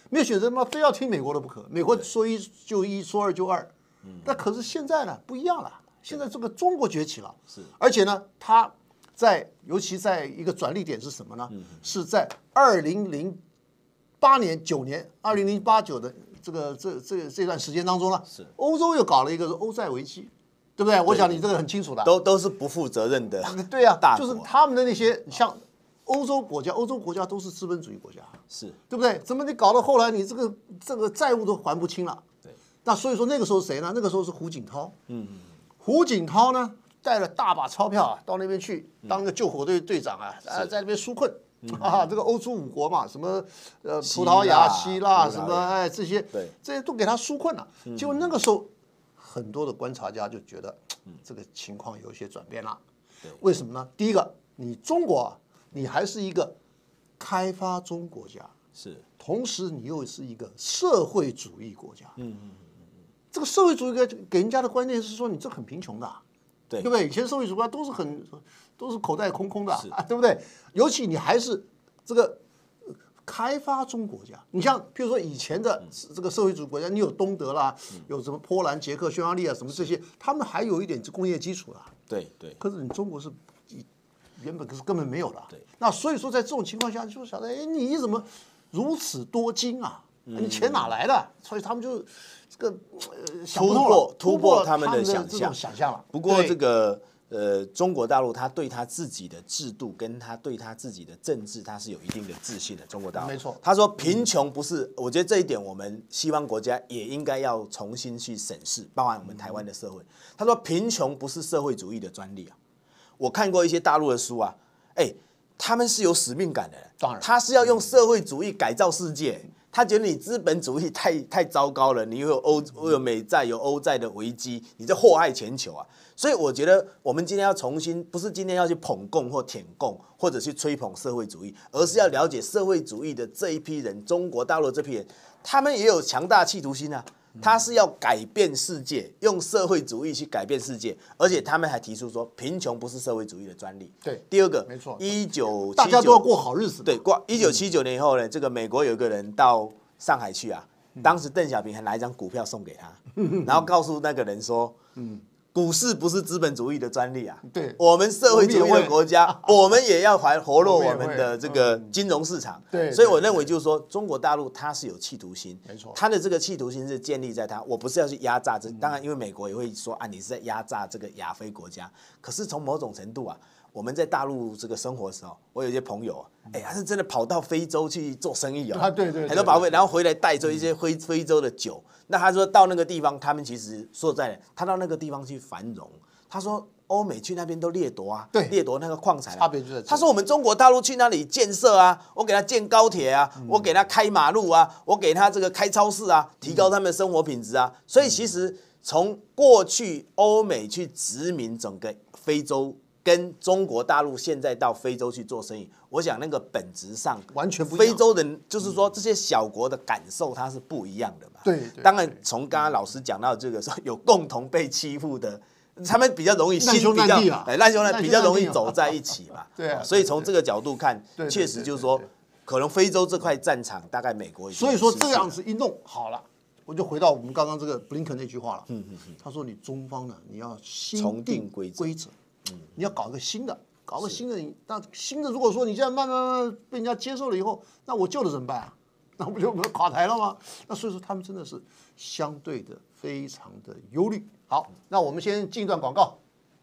没有选择嘛，非要听美国的不可。美国说一就一，说二就二。那可是现在呢不一样了，现在这个中国崛起了， 是， 而且呢，它尤其在一个转捩点是什么呢？是在2008年、9年、2008、9的这段时间当中呢， 是欧洲又搞了一个欧债危机，对不对？我想你这个很清楚的， 都是不负责任的。 对呀， 大就是他们的那些像欧洲国家都是资本主义国家， 是对不对？怎么你搞到后来你这个债务都还不清了？ 对， 那所以说那个时候谁呢？那个时候是胡锦涛，胡锦涛呢带了大把钞票啊到那边去当个救火队队长啊，在那边纾困。这个欧洲5国嘛，什么葡萄牙、希腊什么这些都给他纾困了。结果那个时候，很多的观察家就觉得这个情况有一些转变了。为什么呢？第一个，你中国啊，你还是一个开发中国家， 是， 同时你又是一个社会主义国家。这个社会主义给人家的观念是说你这很贫穷的。对不对？以前社会主义国家都是口袋空空的啊，对不对？尤其你还是这个开发中国家，你像譬如说以前的这个社会主义国家，你有东德啦，有什么波兰、捷克、匈牙利啊，什么这些，他们还有一点工业基础啦。 对。 可是你中国是原本是根本没有的。对。那所以说在这种情况下，就晓得你怎么如此多金啊？你钱哪来的？所以他们就这个突破他们的想象了。 不过这个中国大陆他对他自己的制度跟他对他自己的政治，他是有一定的自信的。中国大陆没错， 他说贫穷不是，我觉得这一点我们西方国家也应该要重新去审视，包含我们台湾的社会。他说贫穷不是社会主义的专利啊。我看过一些大陆的书啊，他们是有使命感的， 当然， 他是要用社会主义改造世界。他觉得你资本主义太糟糕了，你又有美债有欧债的危机，你这祸害全球啊！所以我觉得我们今天要重新，不是今天要去捧共或舔共，或者去吹捧社会主义，而是要了解社会主义的这一批人，中国大陆这批人，他们也有强大企图心啊。他是要改变世界，用社会主义去改变世界，而且他们还提出说，贫穷不是社会主义的专利。 对， 第二个， 没错 ，1979 大家都要过好日子。 对，1979年以后呢，这个美国有一个人到上海去啊，当时邓小平还拿一张股票送给他，然后告诉那个人说，股市不是资本主义的专利啊， 对， 我们社会主义的国家，我们也要活络我们的这个金融市场。 对， 所以我认为就是说，中国大陆它是有企图心， 没错， 它的这个企图心是建立在我不是要去压榨当然因为美国也会说啊，你是在压榨这个亚非国家，可是从某种程度啊。我们在大陆这个生活的时候，我有一些朋友啊，他是真的跑到非洲去做生意哦， 对， 很多保费，然后回来带着一些非洲的酒。那他说到那个地方，他们其实说实在的，他到那个地方去繁荣。他说欧美去那边都掠夺啊，掠夺那个矿产。 差别就在这。 他说我们中国大陆去那里建设啊，我给他建高铁啊，我给他开马路啊，我给他这个开超市啊，提高他们的生活品质啊。所以其实从过去欧美去殖民整个非洲。跟中国大陆现在到非洲去做生意，我想那个本质上完全不一样。 非洲人就是说这些小国的感受它是不一样的嘛。 对， 当然从刚刚老师讲到这个说有共同被欺负的，他们比较容易难兄难弟啊， 难兄难弟比较容易走在一起嘛。 对啊， 所以从这个角度看，确实就是说，可能非洲这块战场大概美国已经。 所以说这样子一弄好了。我就回到我们刚刚这个布林肯那句话了。他说你中方呢，你要新定规则。你要搞一个新的，那新的如果说你这样慢慢被人家接受了以后，那我旧的怎么办啊？那不就垮台了吗？那所以说他们真的是相对的非常的忧虑。好，那我们先进一段广告。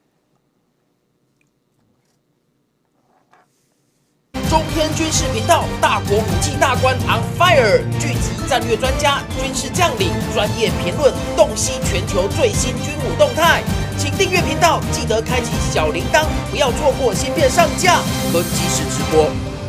中天军事频道，大国武器大观 on fire， 聚集战略专家、军事将领，专业评论，洞悉全球最新军武动态。请订阅频道，记得开启小铃铛，不要错过新片上架和即时直播。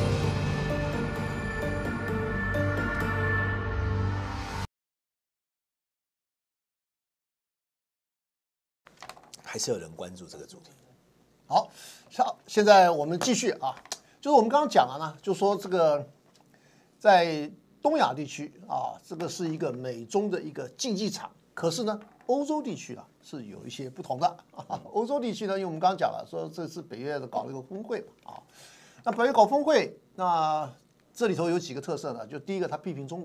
还是有人关注这个主题。 好，现在我们继续啊。就是我们刚刚讲了呢，就说这个在东亚地区啊，这个是一个美中的一个竞技场。可是呢，欧洲地区啊是有一些不同的。欧洲地区呢，因为我们刚刚讲了，说这次北约搞了一个峰会嘛啊，那北约搞峰会，那这里头有几个特色呢？就第一个，他批评中国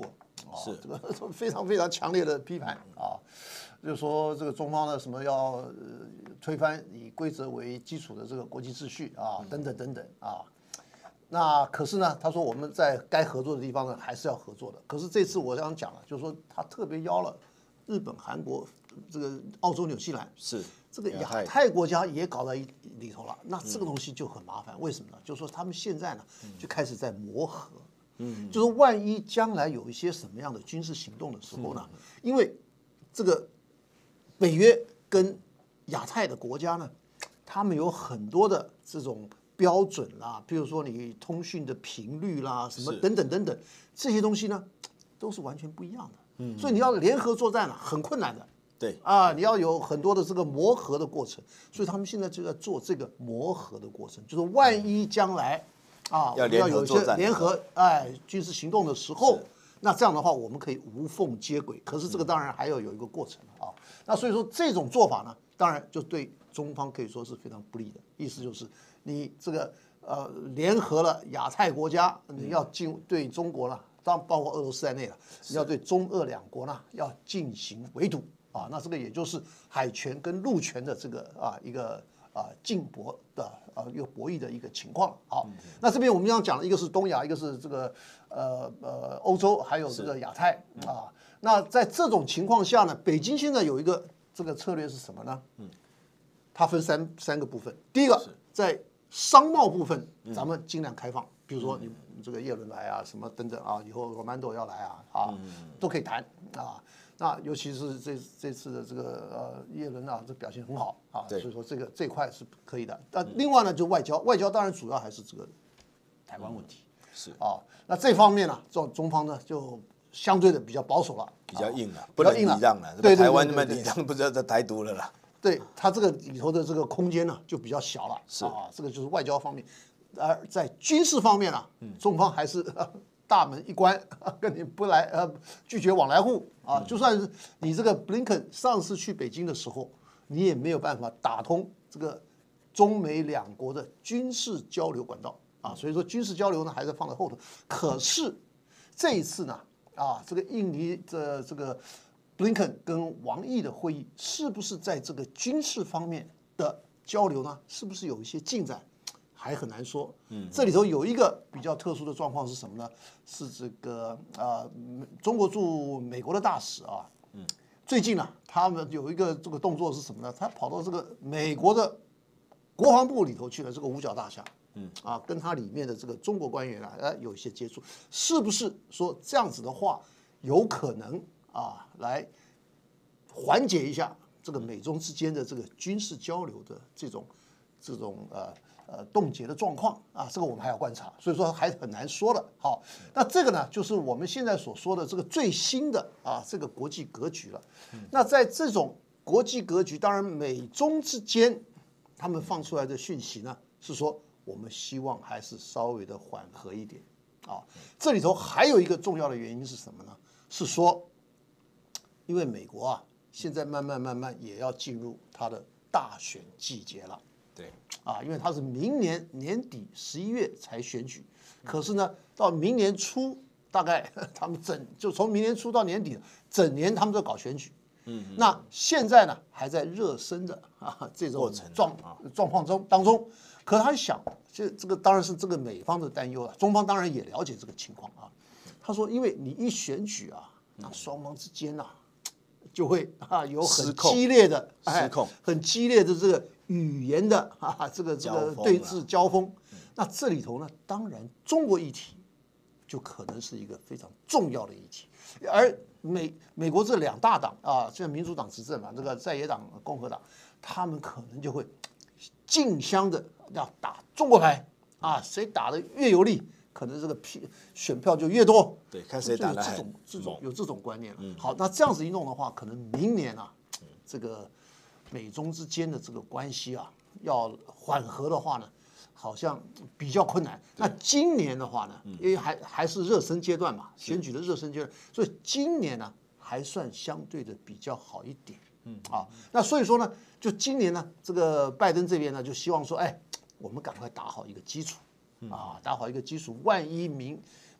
是这个非常非常强烈的批判啊，就是说这个中方呢什么要推翻以规则为基础的这个国际秩序啊，等等等等啊。那可是呢，他说我们在该合作的地方呢还是要合作的。可是这次我想讲了，就是说他特别邀了日本、韩国、这个澳洲、纽西兰， 是这个亚太国家也搞在里头了。那这个东西就很麻烦，为什么呢？就是说他们现在呢就开始在磨合，就是万一将来有一些什么样的军事行动的时候呢，因为这个北约跟亚太的国家呢，他们有很多的这种标准啦，比如说你通讯的频率啦，什么等等等等，这些东西呢，都是完全不一样的。所以你要联合作战很困难的。 对啊，你要有很多的这个磨合的过程，所以他们现在就在做这个磨合的过程，就是万一将来啊，我们要有一些联合军事行动的时候，那这样的话我们可以无缝接轨。可是这个当然还要有一个过程啊。那所以说这种做法呢，当然就对中方可以说是非常不利的。意思就是你这个联合了亚太国家，你要对中国呢，当然包括俄罗斯在内了，你要对中俄两国呢要进行围堵啊。那这个也就是海权跟陆权的这个一个竞搏的一个博弈的一个情况。好，那这边我们要讲的一个是东亚，一个是这个欧洲，还有这个亚太啊。那在这种情况下呢，北京现在有一个这个策略是什么呢？它分三个部分。第一个，在商贸部分，咱们尽量开放，比如说你这个叶伦来啊，什么等等啊，以后 Romando 要来啊，都可以谈啊。那尤其是这次的这个叶伦啊，这表现很好啊，所以说这块是可以的。但另外呢，就外交当然主要还是这个台湾问题是啊。那这方面呢，中方呢就相对的比较保守了， 比较硬了，不能礼让了。 对， 台湾那么礼让，不知道在台独了啦。 对它这个里头的这个空间呢就比较小了， 是啊，这个就是外交方面。而在军事方面啊，中方还是大门一关，跟你不来拒绝往来户啊。就算是你这个布林肯上次去北京的时候，你也没有办法打通这个中美两国的军事交流管道啊。所以说军事交流呢还是放在后头。可是这一次呢，这个印尼的这个布林肯跟王毅的会议，是不是在这个军事方面的交流呢？是不是有一些进展？还很难说。这里头有一个比较特殊的状况是什么呢？是这个中国驻美国的大使啊，最近呢，他们有一个这个动作是什么呢？他跑到这个美国的国防部里头去了，这个五角大厦，跟他里面的这个中国官员有一些接触，是不是说这样子的话，有可能来缓解一下这个美中之间的这个军事交流的这种冻结的状况这个我们还要观察，所以说还很难说的。好，那这个呢，就是我们现在所说的这个最新的这个国际格局了。那在这种国际格局，当然美中之间他们放出来的讯息呢，是说我们希望还是稍微的缓和一点这里头还有一个重要的原因是什么呢？是说，因为美国现在慢慢也要进入它的大选季节了。 对因为它是明年年底11月才选举，可是呢，到明年初大概他们就从明年初到年底整年他们都搞选举。那现在呢还在热身的这种状况当中，可他想，这个当然是这个美方的担忧了，中方当然也了解这个情况他说，因为你一选举那双方之间就会有很激烈的失控， 很激烈的这个语言的这个对峙交锋。那这里头呢，当然中国议题就可能是一个非常重要的议题，而美国这两大党现在民主党执政嘛，这个在野党共和党，他们可能就会竞相的要打中国牌谁打得越有利，可能这个选票就越多。 对，看谁打得还有这种观念了。好，那这样子一弄的话，可能明年这个美中之间的这个关系要缓和的话呢，好像比较困难。那今年的话呢，因为还是热身阶段嘛，选举的热身阶段，所以今年呢还算相对的比较好一点。那所以说呢，就今年呢，这个拜登这边呢就希望说，我们赶快打好一个基础。打好一个基础，万一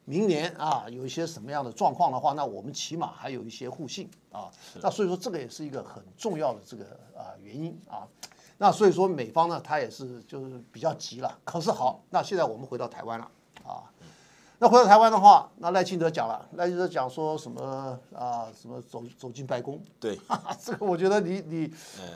明年啊有一些什么样的状况的话，那我们起码还有一些互信啊。那所以说这个也是一个很重要的这个原因啊。那所以说美方呢，他也是就是比较急了。可是好，那现在我们回到台湾了啊。那回到台湾的话，那赖清德讲了，赖清德讲说什么什么走进白宫。 对， 这个我觉得你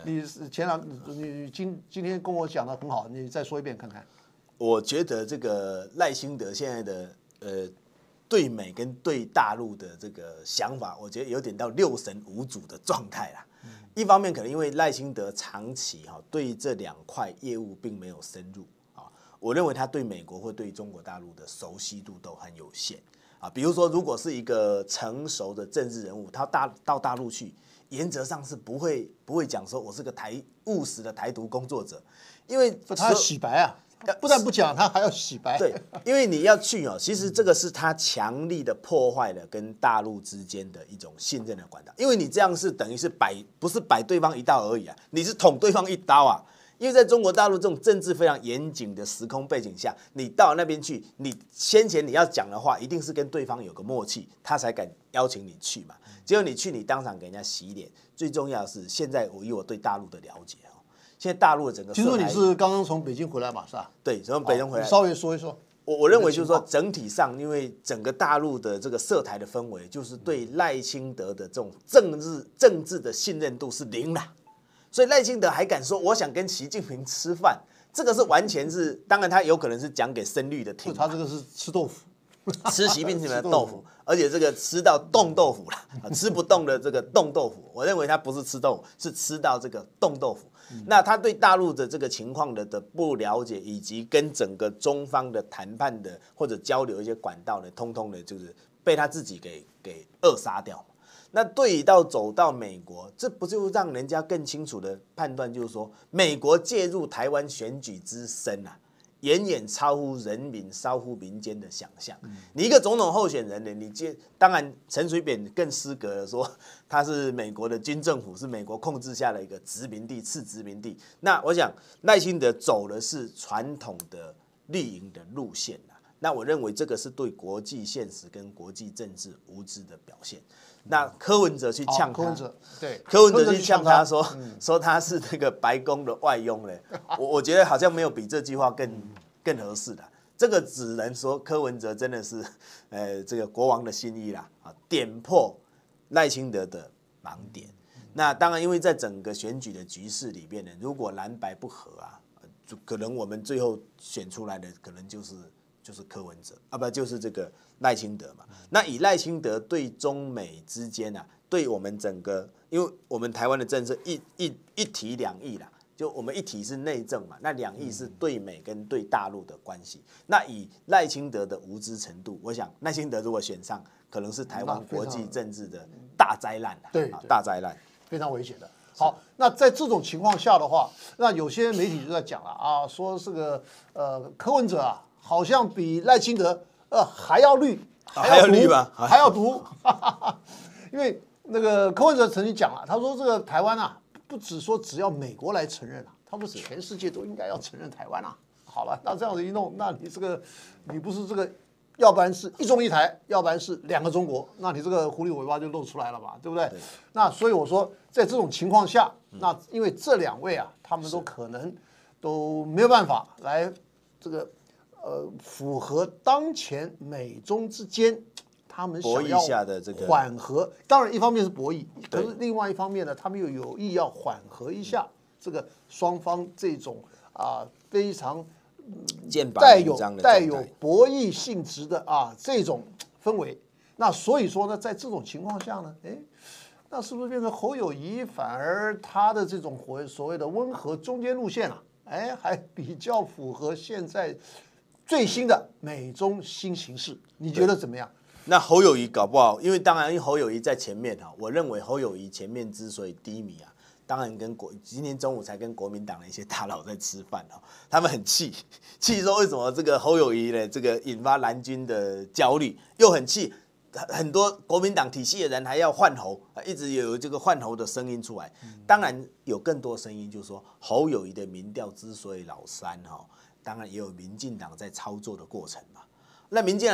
今天跟我讲的很好，你再说一遍看看。 我觉得这个赖清德现在的对美跟对大陆的这个想法，我觉得有点到六神无主的状态啦。一方面可能因为赖清德长期对这2块业务并没有深入啊，我认为他对美国或对中国大陆的熟悉度都很有限啊。比如说，如果是一个成熟的政治人物，他到大陆去，原则上是不会讲说我是个务实的台独工作者，因为他要洗白啊。不但不讲，他还要洗白。 对，因为你要去其实这个是他强力的破坏了跟大陆之间的一种信任的管道。因为你这样是等于是不是摆对方一道而已啊，你是捅对方一刀啊。因为在中国大陆这种政治非常严谨的时空背景下，你到那边去，你先前你要讲的话，一定是跟对方有个默契，他才敢邀请你去嘛。结果你去，你当场给人家洗脸。最重要的是，现在以我对大陆的了解现在大陆的整个， 听说你是刚刚从北京回来嘛，是吧？ 对，从北京回来。 稍微说一说。 我认为就是说，整体上，因为整个大陆的这个涉台的氛围，就是对赖清德的这种政治的信任度是0啦。所以赖清德还敢说我想跟习近平吃饭，这个是完全是，当然他有可能是讲给深绿的听。 他这个是吃豆腐。 吃习近平的豆腐，而且这个吃到冻豆腐了，吃不动的这个冻豆腐，我认为他不是吃豆腐，是吃到这个冻豆腐。那他对大陆的这个情况的不了解，以及跟整个中方的谈判的或者交流一些管道呢，通通的就是被他自己给扼杀掉。那对于走到美国，这不就让人家更清楚的判断，就是说美国介入台湾选举之深啊，远远超乎人民、超乎民间的想象。你一个总统候选人呢，当然陈水扁更失格了，说他是美国的军政府，是美国控制下的一个殖民地、次殖民地。那我想赖清德走的是传统的绿营的路线啦。那我认为这个是对国际现实跟国际政治无知的表现。那柯文哲去呛他，柯文哲去呛他说他是那个白宫的外佣嘞，我觉得好像没有比这句话更合适的。这个只能说柯文哲真的是这个国王的心意啦啊，点破赖清德的盲点。那当然，因为在整个选举的局势里面呢，如果蓝白不合啊，就可能我们最后选出来的可能就是柯文哲啊，不就是这个赖清德嘛？那以赖清德对中美之间啊，对我们整个，因为我们台湾的政策一体两翼啦，就我们一体是内政嘛，那两翼是对美跟对大陆的关系。那以赖清德的无知程度，我想赖清德如果选上，可能是台湾国际政治的大灾难啦， 对， 大灾难， 非常危险的。好，那在这种情况下的话，那有些媒体就在讲了啊，说这个柯文哲啊。好像比赖清德还要绿， 还要绿吧， 还要毒，因为那个柯文哲曾经讲了，他说这个台湾啊，不只说只要美国来承认啊，他说全世界都应该要承认台湾啊。好了，那这样子一弄，那你不是这个，要不然是一中一台，要不然是2个中国，那你这个狐狸尾巴就露出来了嘛，对不对？那所以我说，在这种情况下，那因为这2位啊，他们都可能都没有办法来这个。符合当前美中之间他们想要缓和，当然一方面是博弈，可是另外一方面呢，他们又有意要缓和一下这个双方这种非常带有博弈性质的这种氛围。那所以说呢，在这种情况下呢，那是不是变成侯友宜反而他的这种所谓的温和中间路线啊，还比较符合现在最新的美中新形势，你觉得怎么样？ 那侯友宜搞不好，因为侯友宜在前面我认为侯友宜前面之所以低迷啊，当然今天中午才跟国民党的一些大佬在吃饭他们很气说为什么这个侯友宜呢，这个引发蓝军的焦虑，又很气很多国民党体系的人还要换侯，一直有这个换侯的声音出来。当然有更多声音就是说，侯友宜的民调之所以老三当然也有民进党在操作的过程嘛。那民进党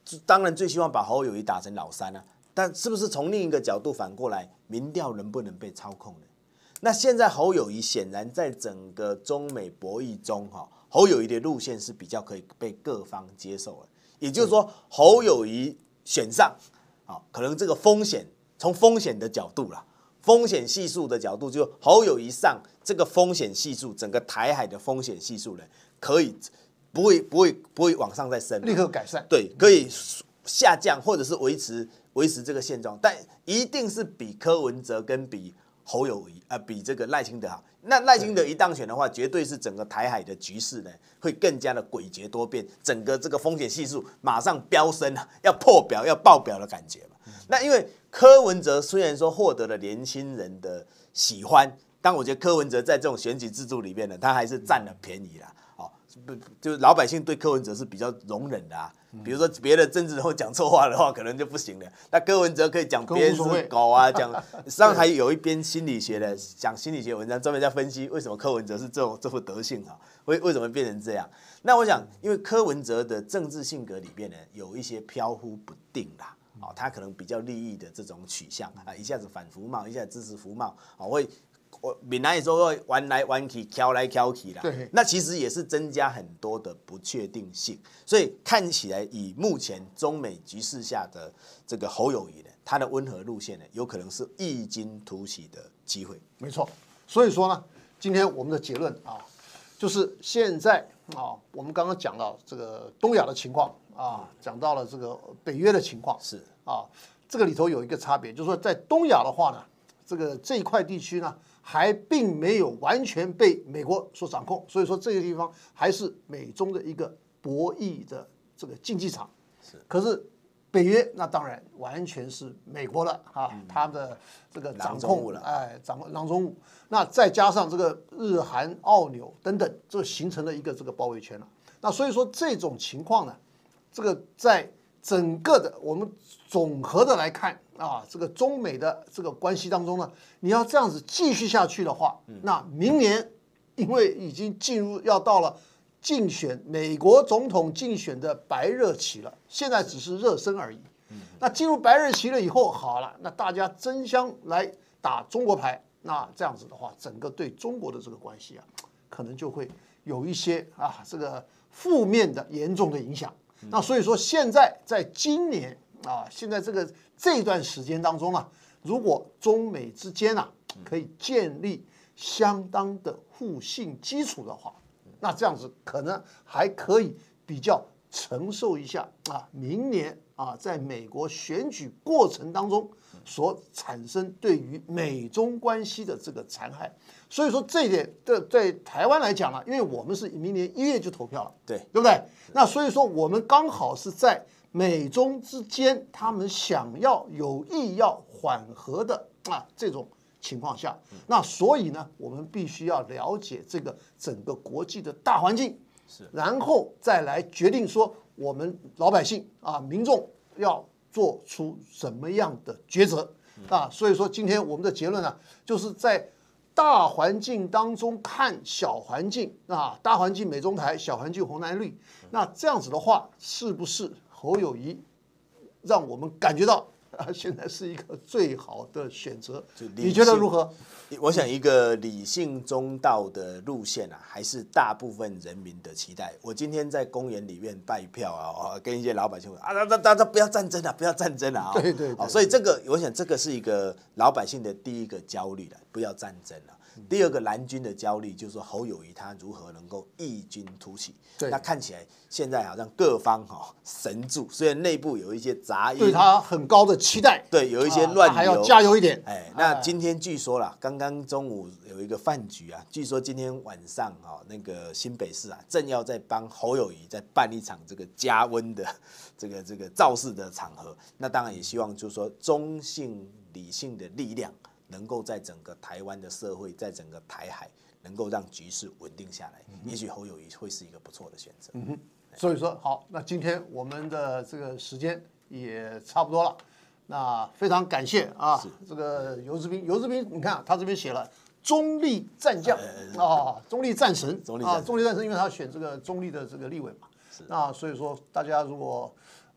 当然最希望把侯友宜打成老三啊，但是不是从另一个角度反过来，民调能不能被操控呢？那现在侯友宜显然在整个中美博弈中，侯友宜的路线是比较可以被各方接受的，也就是说，侯友宜选上，可能这个风险从风险的角度啦，风险系数的角度，就侯友宜上这个风险系数，整个台海的风险系数呢，可以不会往上再升， 立刻改善， 对，可以下降或者是维持这个现状，但一定是比柯文哲跟比侯友宜比这个赖清德好。那赖清德一当选的话，绝对是整个台海的局势呢会更加的诡谲多变，整个这个风险系数马上飙升啊，要破表要爆表的感觉嘛。那因为柯文哲虽然说获得了年轻人的喜欢，但我觉得柯文哲在这种选举制度里面呢，他还是占了便宜啦。就是老百姓对柯文哲是比较容忍的啊，比如说别的政治人物讲错话的话，可能就不行了。那柯文哲可以讲别人是狗啊，讲上还有一篇心理学的讲心理学文章，专门在分析为什么柯文哲是这副德性啊，为什么变成这样？那我想，因为柯文哲的政治性格里面呢，有一些飘忽不定啦。他可能比较利益的这种取向啊，一下子反服贸，一下子支持服贸，会。闽南也说会弯来弯去，挑来挑去啦。 对， 那其实也是增加很多的不确定性，所以看起来以目前中美局势下的这个侯友宜呢，他的温和路线呢，有可能是异军突起的机会。 没错，所以说呢，今天我们的结论啊，就是现在啊，我们刚刚讲到这个东亚的情况啊，讲到了这个北约的情况， 是啊，这个里头有一个差别，就是说在东亚的话呢，这一块地区呢。还并没有完全被美国所掌控，所以说这个地方还是美中的一个博弈的这个竞技场。可是北约那当然完全是美国了啊，他的这个掌控了，掌控囊中物。那再加上这个日韩澳纽等等，这形成了一个这个包围圈了。那所以说这种情况呢，这个在整个的我们总和的来看啊，这个中美的这个关系当中呢，你要这样子继续下去的话，那明年因为已经进入要到了竞选美国总统竞选的白热期了，现在只是热身而已。那进入白热期了以后，好了，那大家争相来打中国牌，那这样子的话，整个对中国的这个关系啊，可能就会有一些这个负面的严重的影响。那所以说，现在在今年现在这段时间当中呢，如果中美之间可以建立相当的互信基础的话，那这样子可能还可以比较承受一下明年在美国选举过程当中所产生对于美中关系的这个残害。所以说这一点在台湾来讲呢，因为我们是明年1月就投票了，对不对？那所以说我们刚好是在美中之间，他们想要有意要缓和的这种情况下，那所以呢，我们必须要了解这个整个国际的大环境，然后再来决定说我们老百姓民众要做出什么样的抉择所以说今天我们的结论呢，就是在大环境当中看小环境大环境美中台，小环境红蓝绿。那这样子的话，是不是侯友宜让我们感觉到现在是一个最好的选择？你觉得如何？ 我想一个理性中道的路线还是大部分人民的期待。我今天在公园里面拜票跟一些老百姓大家不要战争不要战争对， 所以这个我想这个是一个老百姓的第一个焦虑不要战争第二个蓝军的焦虑就是说侯友宜他如何能够异军突起。那看起来现在好像各方神助，虽然内部有一些杂音， 对他很高的期待， 对，有一些乱流， 还要加油一点。 那今天据说啦，刚刚中午有一个饭局据说今天晚上那个新北市正要在帮侯友宜再办一场这个加温的这个造势的场合。那当然也希望就是说中性理性的力量能够在整个台湾的社会，在整个台海能够让局势稳定下来，也许侯友宜会是一个不错的选择。 所以说好，那今天我们的这个时间也差不多了，那非常感谢这个游志斌，你看他这边写了中立战将中立战神中立战神，因为他选这个中立的这个立委嘛，那所以说大家如果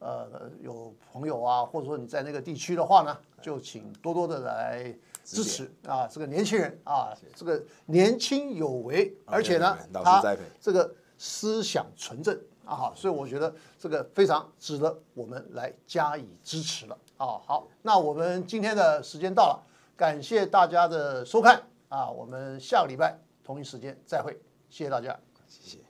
有朋友啊，或者说你在那个地区的话呢，就请多多的来支持啊，这个年轻人啊，这个年轻有为，而且呢，他这个思想纯正啊，所以我觉得这个非常值得我们来加以支持了啊。好，那我们今天的时间到了，感谢大家的收看啊，我们下个礼拜同一时间再会，谢谢大家， 谢谢。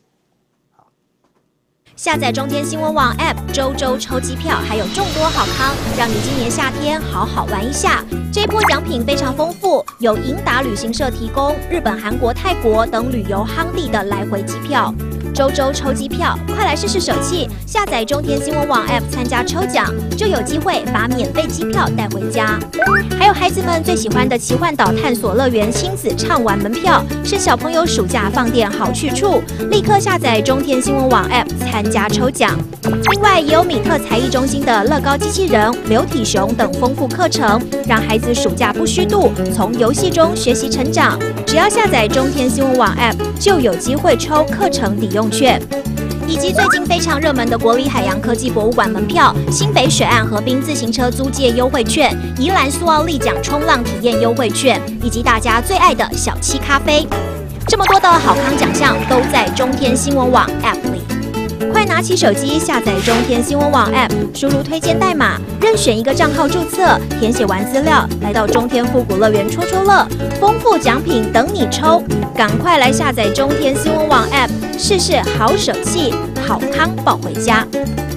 下载中天新闻网 App， 周周抽机票，还有众多好康，让你今年夏天好好玩一下。这一波奖品非常丰富，有盈达旅行社提供日本、韩国、泰国等旅游夯地的来回机票。周周抽机票，快来试试手气！下载中天新闻网 App 参加抽奖，就有机会把免费机票带回家。还有孩子们最喜欢的奇幻岛探索乐园亲子畅玩门票，是小朋友暑假放电好去处。立刻下载中天新闻网 App 参加抽奖。另外也有米特才艺中心的乐高机器人、流体熊等丰富课程，让孩子暑假不虚度，从游戏中学习成长。只要下载中天新闻网 App， 就有机会抽课程抵用券，以及最近非常热门的国立海洋科技博物馆门票、新北水岸河滨自行车租借优惠券、宜兰苏澳立桨冲浪体验优惠券，以及大家最爱的小七咖啡。这么多的好康奖项都在中天新闻网 App 里。快拿起手机下载中天新闻网 App， 输入推荐代码，任选一个账号注册，填写完资料，来到中天复古乐园戳戳乐，丰富奖品等你抽！赶快来下载中天新闻网 App， 试试好手气，好康抱回家。